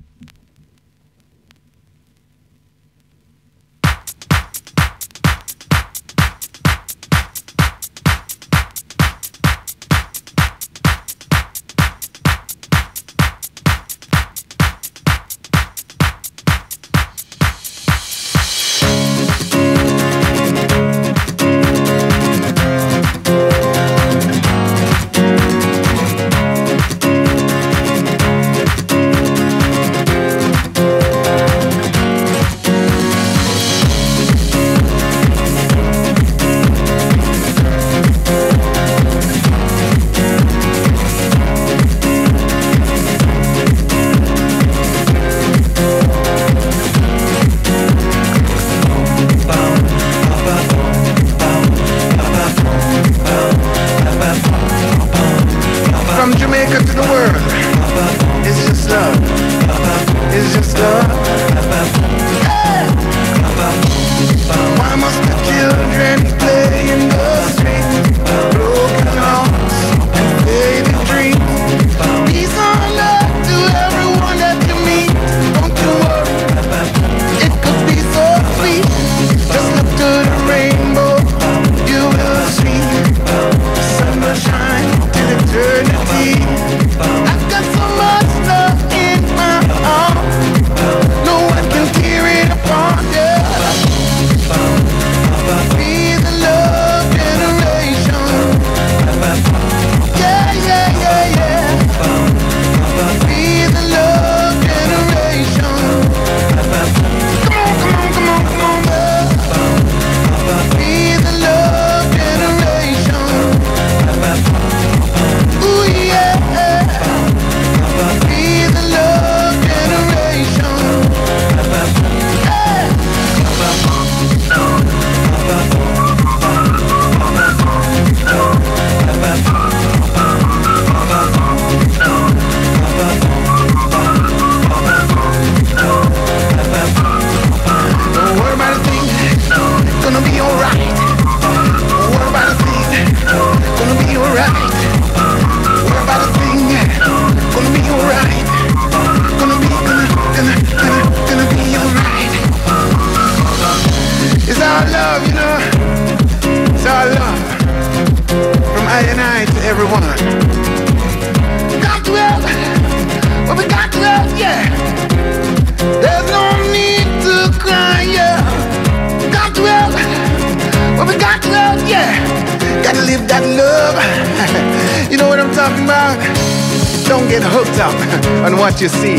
You see,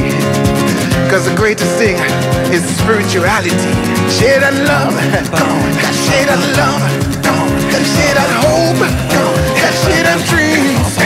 cause the greatest thing is spirituality. Share that love, come on, gotta share that love, come on, gotta share that hope, come on, gotta share that dreams.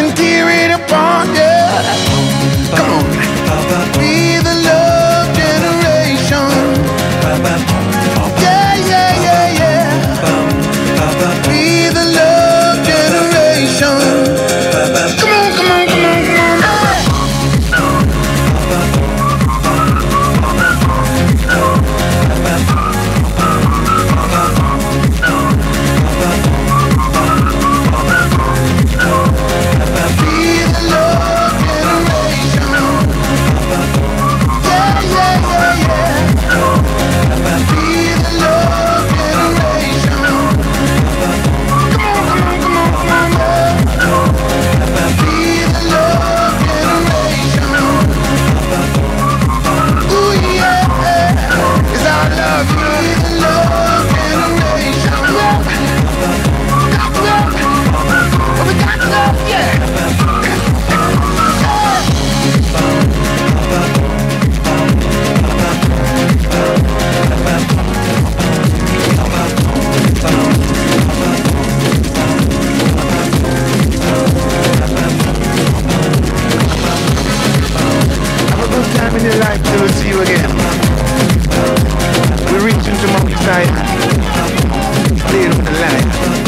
Be the love generation. in your life till we see you again. We're reaching to Monkey Side, playing with the light.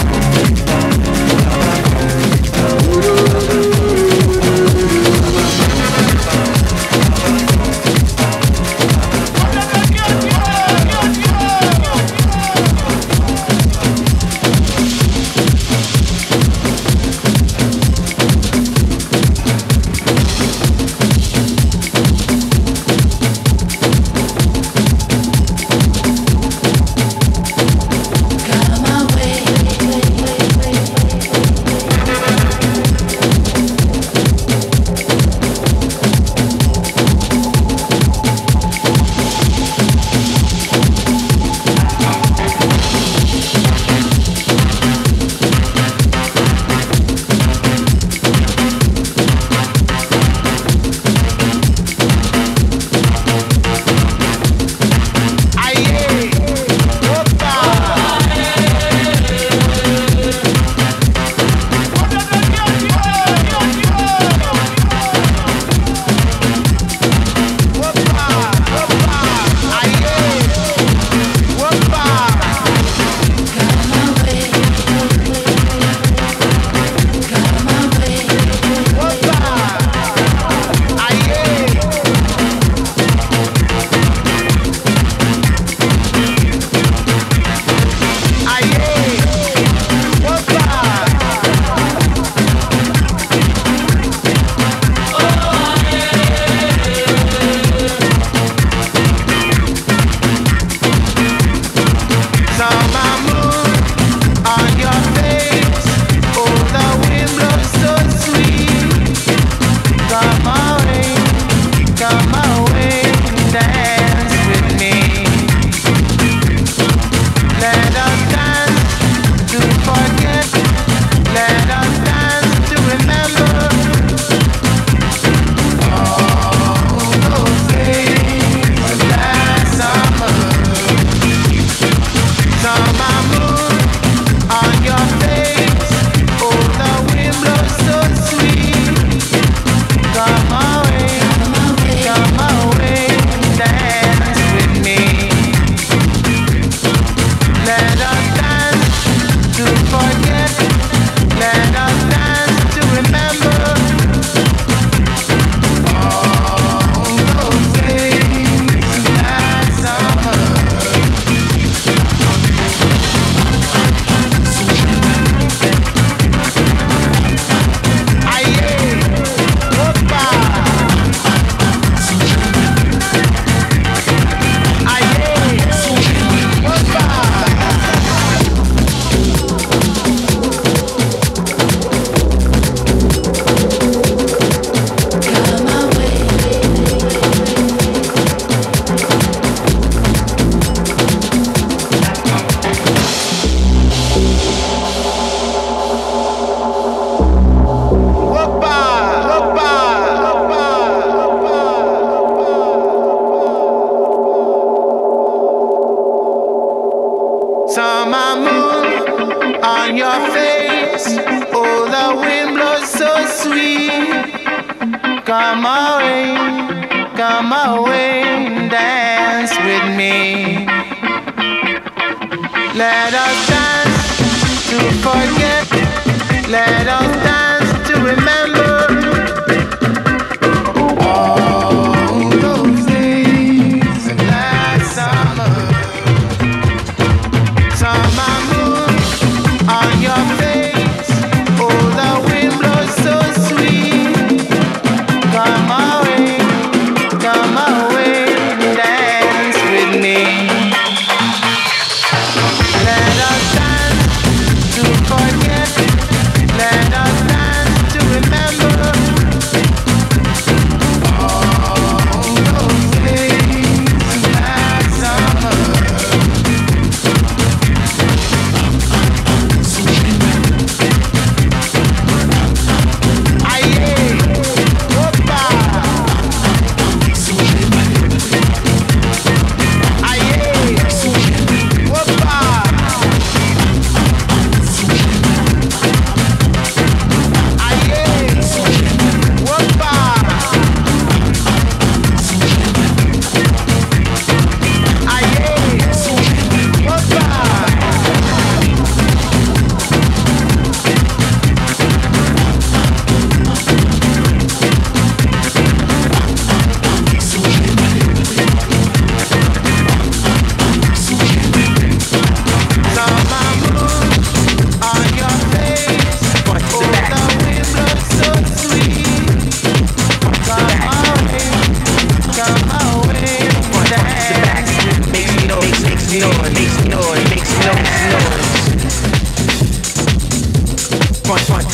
Let us dance to forget.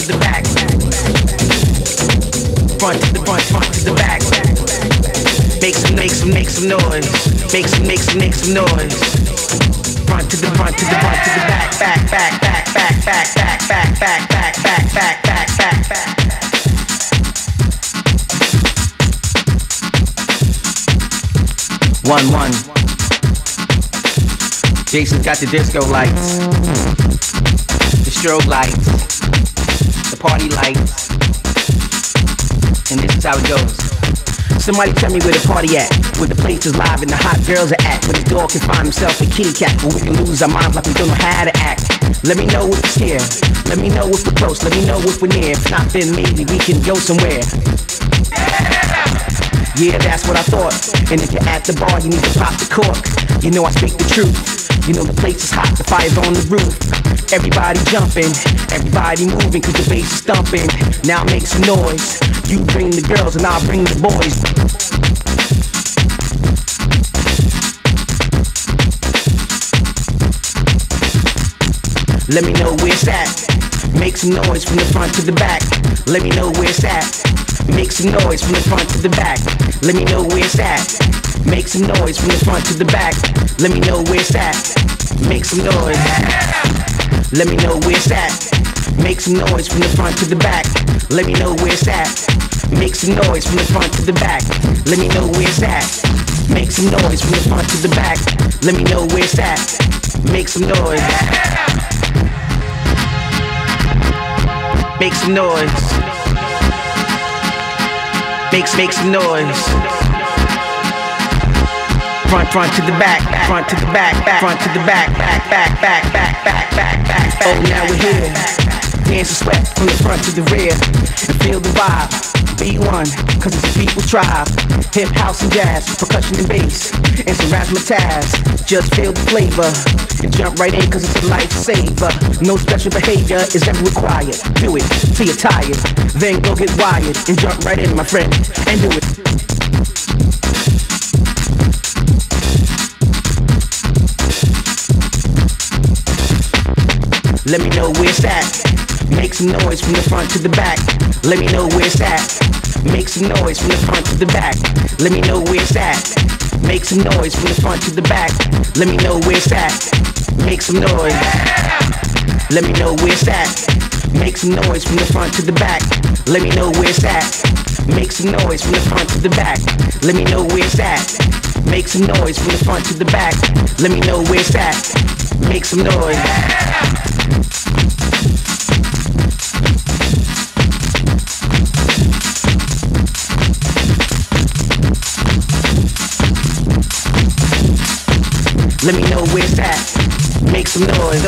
the back. Front to the front, front to the back. Make some noise. Make some noise. Front to the front to the front to the back. One. Jason's got the disco lights, the strobe lights, the party lights, and this is how it goes. Somebody tell me where the party at, where the place is live and the hot girls are at, where the dog can find himself a kitty cat, where we can lose our minds like we don't know how to act. Let me know if it's here, let me know if we're close, let me know if we're near. If not, then maybe we can go somewhere. Yeah, that's what I thought. And if you're at the bar, you need to pop the cork. You know I speak the truth. You know the place is hot, the fire's on the roof. Everybody jumping, everybody moving, cause the bass is thumping. Now make some noise. You bring the girls and I'll bring the boys. Let me know where it's at. Make some noise from the front to the back. Let me know where it's at. Make some noise from the front to the back. Let me know where it's at. Make some noise from the front to the back. Let me know where it's at. Make some noise. Let me know where it's at. Make some noise from the front to the back. Let me know where it's at. Make some noise from the front to the back. Let me know where it's at. Make some noise from the front to the back. Let me know where it's at. Make some noise. Make some noise. Make some noise. Front to the back, front to the back, front to the back, back. Oh, now we're here. Dance and sweat from the front to the rear. And feel the vibe. Be one, cause it's a people's tribe. Hip, house, and jazz, percussion and bass, and some razzmatazz. Just feel the flavor and jump right in, cause it's a lifesaver. No special behavior is ever required. Do it till you're tired, then go get wired and jump right in, my friend, and do it. Let me know where it's at. Make some noise from the front to the back. Let me know where it's at. Make some noise from the front to the back. Let me know where it's at. Make some noise from the front to the back. Let me know where it's at. Make some noise. Let me know where it's at. Make some noise from the front to the back. Let me know where it's at. Make some noise from the front to the back. Let me know where it's at. Make some noise from the front to the back. Let me know where it's at. Make some noise. Let me know where it's at. Make some noise.